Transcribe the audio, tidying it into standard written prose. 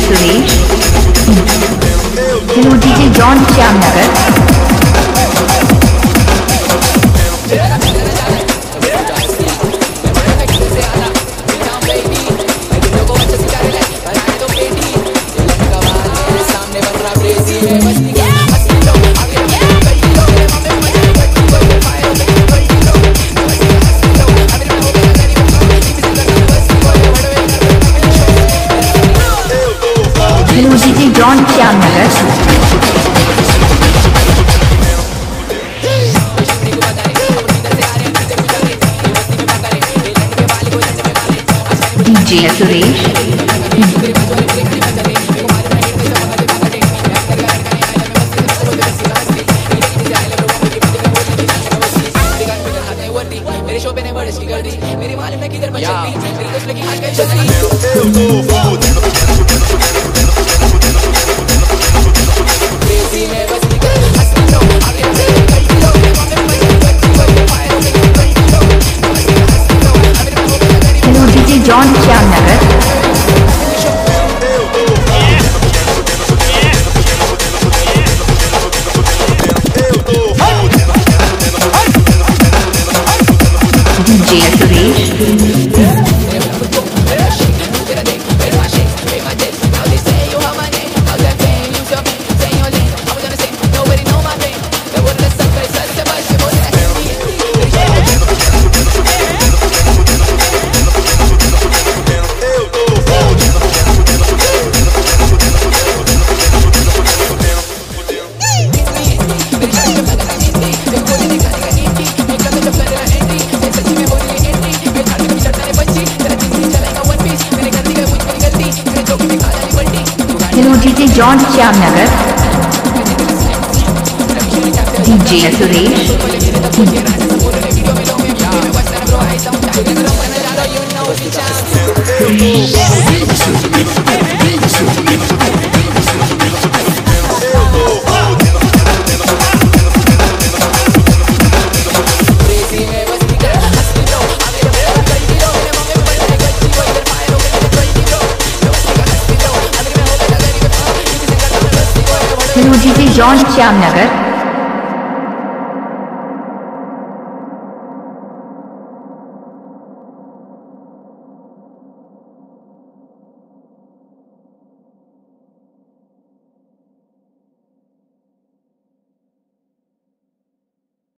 सुरेश, खिलू DJ John Shyamnagar, खिलू DJ John Shyamnagar, DJ Suresh, मेरे शो पे ने बड़े कर दी मेरी मालूम है किधर बच गई मेरी दोस्त लगी हाथ पे चल जॉन श्यामनगर, डीजे सुरेश, खिलू DJ John Shyamnagar, DJ Suresh, खिलू डीजे जॉन श्यामनगर,